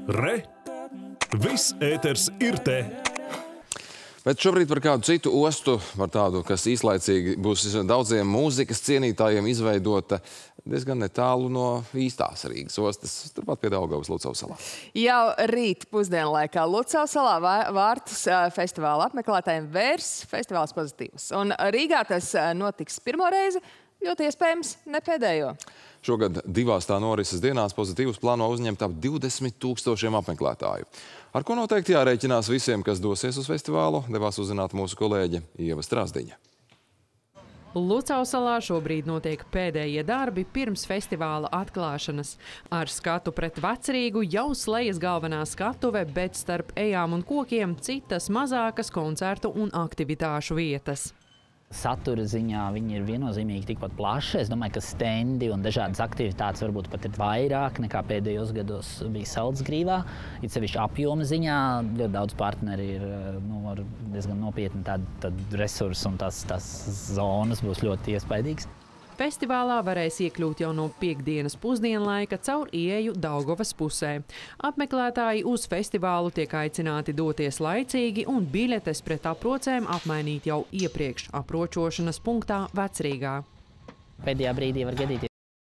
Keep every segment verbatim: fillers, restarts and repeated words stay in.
Re! Viss ēters ir te! Bet šobrīd par kādu citu ostu, par tādu, kas īslaicīgi būs daudziem mūzikas cienītājiem izveidota diezgan netālu no īstās Rīgas ostas, turpat pie Daugavas Lucavas salā. Jau rīt pusdienlaikā Lucavas salā vārtus festivāla apmeklētājiem vērs festivāls Pozitīvs. Un Rīgā tas notiks pirmo reizi, ļoti iespējams ne pēdējo. Šogad divās tā norises dienās Pozitīvs plāno uzņemt ap divdesmit tūkstošiem apmeklētāju. Ar ko noteikti jārēķinās visiem, kas dosies uz festivālu, devās uzzināt mūsu kolēģe Ieva Strasdiņa. Lucavas salā šobrīd notiek pēdējie darbi pirms festivāla atklāšanas. Ar skatu pret Vecrīgu jau slejas galvenā skatuve, bet starp ejām un kokiem citas mazākas koncertu un aktivitāšu vietas. Satura ziņā viņi ir viennozīmīgi tikpat plaši. Es domāju, ka stendi un dažādas aktivitātes varbūt pat ir vairāk nekā pēdējos gados bija Saldsgrīvā. It sevišķi apjoma ziņā ļoti daudz partneri ir nu, ar diezgan nopietni tādi, tādi resursi un tās, tās zonas būs ļoti iespaidīgas. Festivālā varēs iekļūt jau no piekdienas pusdienlaika caur ieeju Daugavas pusē. Apmeklētāji uz festivālu tiek aicināti doties laicīgi un biļetes pret aprocēm apmainīt jau iepriekš apročošanas punktā Vecrīgā. Pēdējā brīdī var gadīties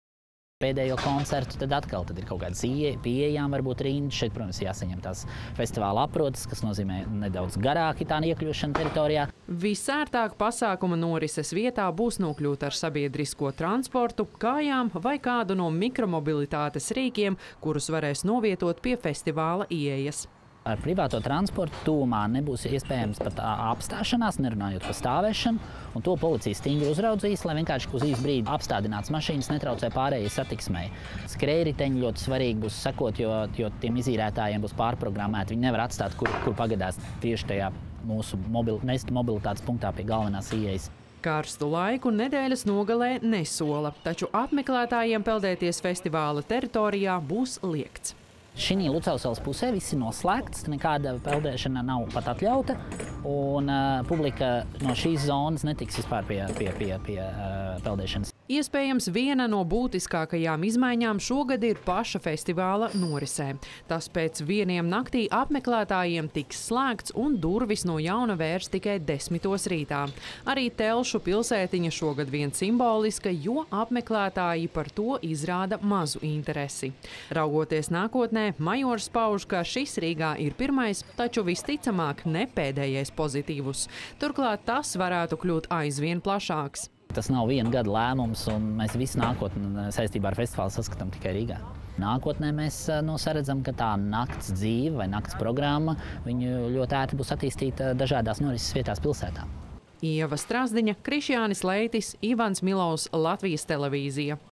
pēdējo koncertu, tad atkal tad ir kaut kādas pieejām varbūt rindas. Šeit, protams, jāsaņem tās festivāla aproces, kas nozīmē nedaudz garāki tā iekļūšana teritorijā. Visērtāk pasākuma norises vietā būs nokļūt ar sabiedrisko transportu, kājām vai kādu no mikromobilitātes rīkiem, kurus varēs novietot pie festivāla ieejas. Ar privāto transportu tūmā nebūs iespējams pat apstāšanās, nerunājot par stāvēšanu, un to policija stingri uzraudzīs, lai vienkārši uz īsu brīdi apstādināts mašīnas netraucē pārējai satiksmei. Skrējriteņi ļoti svarīgi būs sekot, jo, jo tiem izīrētājiem būs pārprogrammēti. Viņi nevar atstāt, kur, kur pagadās tieši tajā mūsu mobil, mobilitātes punktā pie galvenās ieejas. Karstu laiku nedēļas nogalē nesola, taču apmeklētājiem peldēties festivāla teritorijā būs liegts. Šī Lucavas salas pusē viss ir noslēgts, nekāda peldēšana nav pat atļauta, un uh, publika no šīs zonas netiks vispār pie, pie, pie, pie uh, peldēšanas. Iespējams, viena no būtiskākajām izmaiņām šogad ir paša festivāla norisē. Tas pēc vieniem naktī apmeklētājiem tiks slēgts un durvis no jauna vērs tikai desmitos rītā. Arī Telšu pilsētiņa šogad vien simboliska, jo apmeklētāji par to izrāda mazu interesi. Raugoties nākotnē, Majors pauž, ka šis Rīgā ir pirmais, taču visticamāk ne pēdējais Pozitīvs. Turklāt tas varētu kļūt aizvien plašāks. Tas nav viena gada lēmums, un mēs visu nākotni saistībā ar festivālu saskatām tikai Rīgā. Nākotnē mēs nu, saredzam, ka tā nakts dzīve vai nakts programma viņu ļoti ērti būs attīstīta dažādās norises vietās pilsētā. Ieva Strasdiņa, Krišjānis Leitis, Ivans Milovs, Latvijas televīzija.